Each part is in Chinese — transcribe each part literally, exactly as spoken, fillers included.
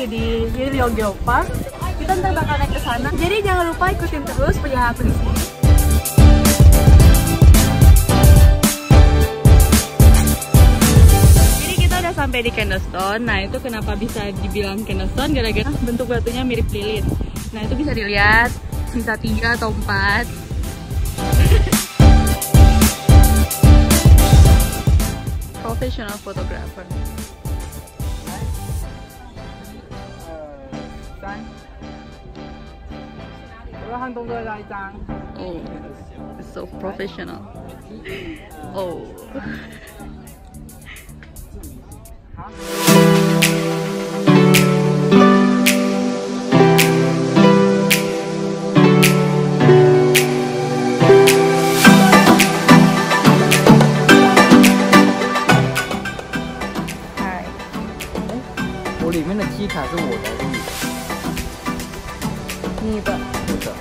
lagi di Yulio Geopark. Kita ntar bakal naik ke sana. Jadi jangan lupa ikutin terus perjalanan aku di sini. Jadi kita udah sampai di Candlestone. Nah itu kenapa bisa dibilang Candlestone? Gara-gara bentuk batunya mirip lilin. Nah itu bisa dilihat bisa tiga atau empat. Professional photographer. Oh, it's so professional. Oh. Hi. 我里面的机卡是我的， 你的。 我的。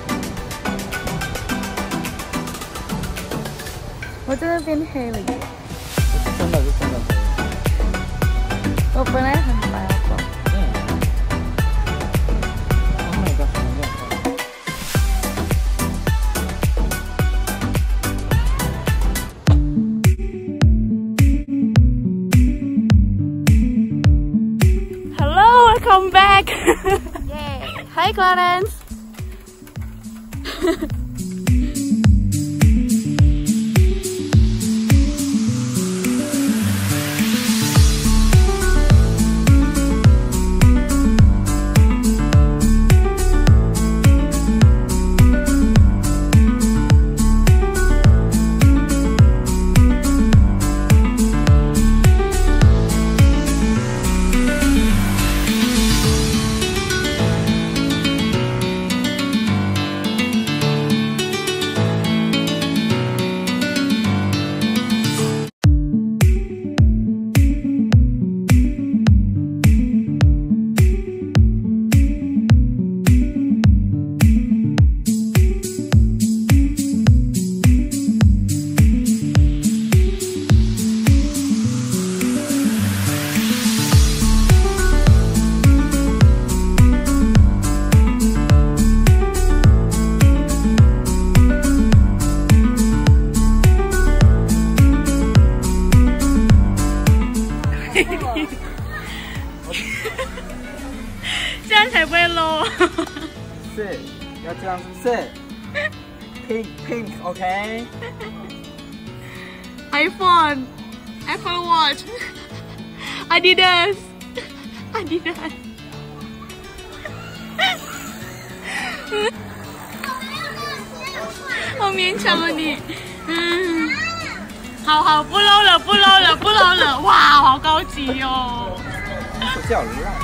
我真的变黑了耶！ 真的是真的黑。 我本来很白的。 嗯。Oh my god， 好亮！ Welcome back! Yay! Hi Clarence! Pink, 这样才不会 low。 是，要这样是 ，pink pink OK。 iPhone, Apple Watch, Adidas, Adidas。好勉强啊你，嗯，好好不 low 了，不 low 了，不 low 了，哇，好高级哦。 手机好烂。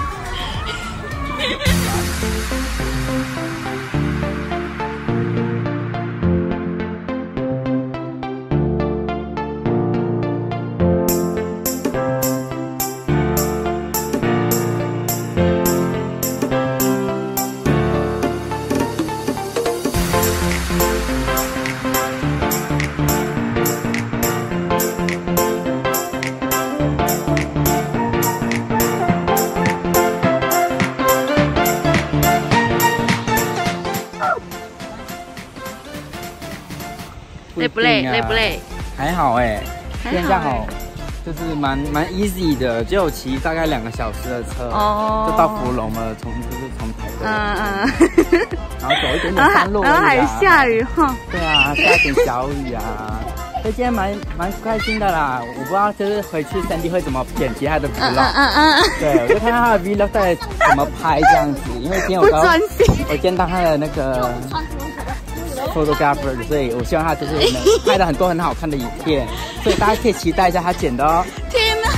累不累？累不累？ 还好哎， 还刚好，就是蛮蛮 easy 的，只有骑大概两个小时的车， 哦， 就到福隆了，从就是从台北， 嗯嗯， 然后走一点点山路， 然后还下雨哈， 对啊，下点小雨啊，所以今天蛮蛮开心的啦。我不知道就是回去三 D 会怎么剪辑他的 vlog， 嗯嗯嗯，对，我就看他的 vlog 在怎么拍这样子，因为今天我刚我今天当他的那个。photographer， 所以我希望他就是能拍到很多很好看的影片，所以大家可以期待一下他剪的哦。 天哪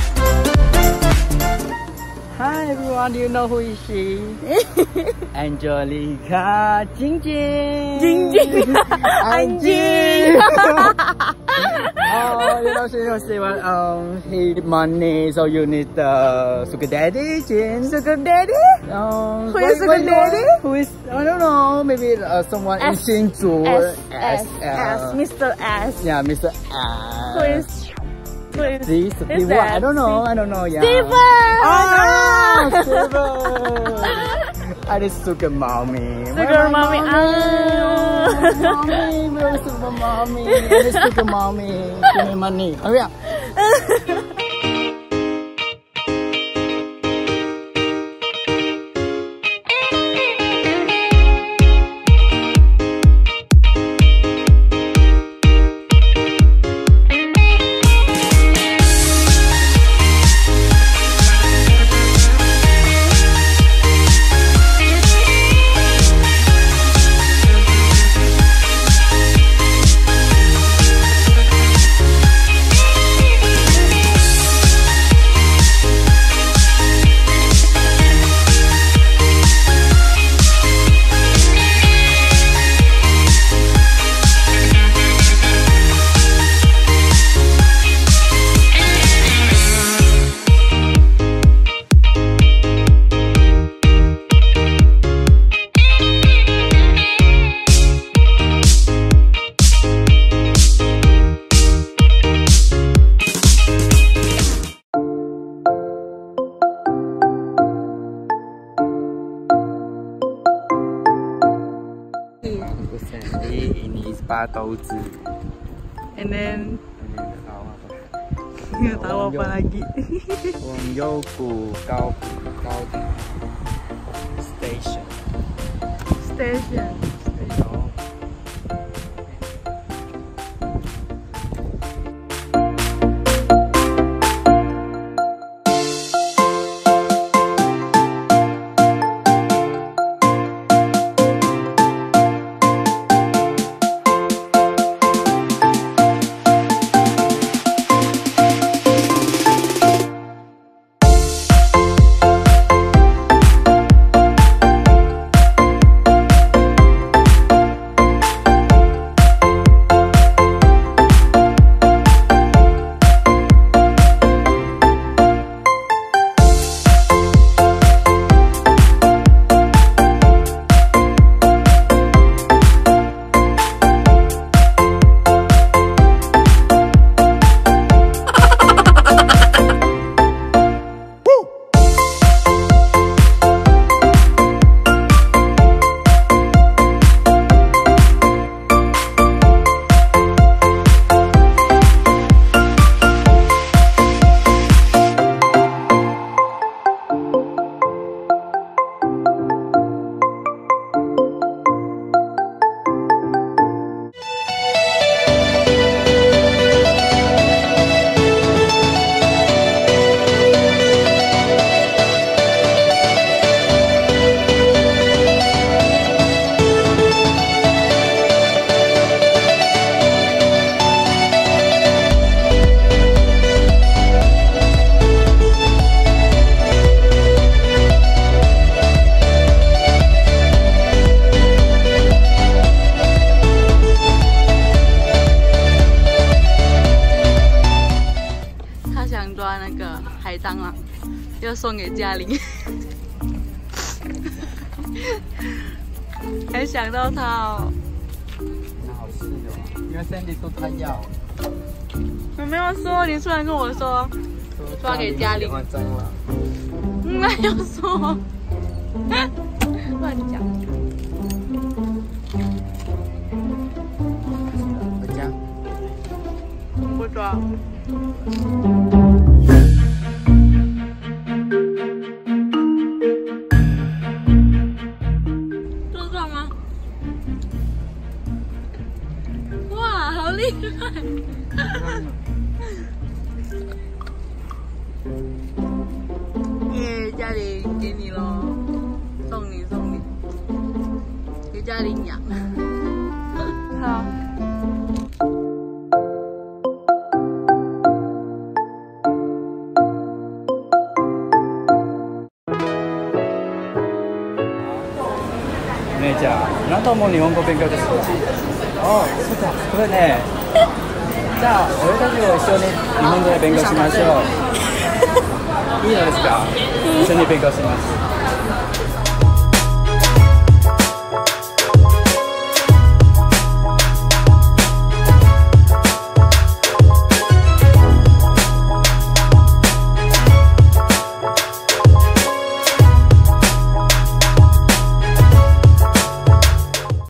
！Hi everyone, do you know who is she? Angelica 晶晶， 晶晶，安静。 Oh, you know, you know, she want um, he money, so you need the sugar daddy, Jin. Sugar daddy? Um, who is sugar daddy? Who is, I don't know, maybe uh, someone S, in Hsinchu. S, S, S, S, Mister S. Yeah, Mister S. Who is This Steve, I don't know, I don't know, yeah. Steven! Oh, Steven! I just sugar mommy. Sugar mommy, ah. Mommy, where's sugar mommy? I just sugar mommy. Give me money. Hurry up. Ini sepatu子 And then nggak nggak tahu apa lagi. Wongyoupu Gao Gao Station. Station. Station. 蟑螂，要送给嘉玲。还想到他哦， 那好事哦，因为 Sandy 说他要。 我没有说，你突然跟我说，发给嘉玲。 蟑螂。 没有说，乱讲。 回家。 不抓。这算吗？哇，好厉害！耶，嘉玲给你咯，送你送你，给嘉玲养。好。 お姉ちゃん、何度も日本語勉強です。ああ、そうか、これね。じゃあ、俺たちも一緒に日本語で勉強しましょう。いいのですか？一緒に勉強します。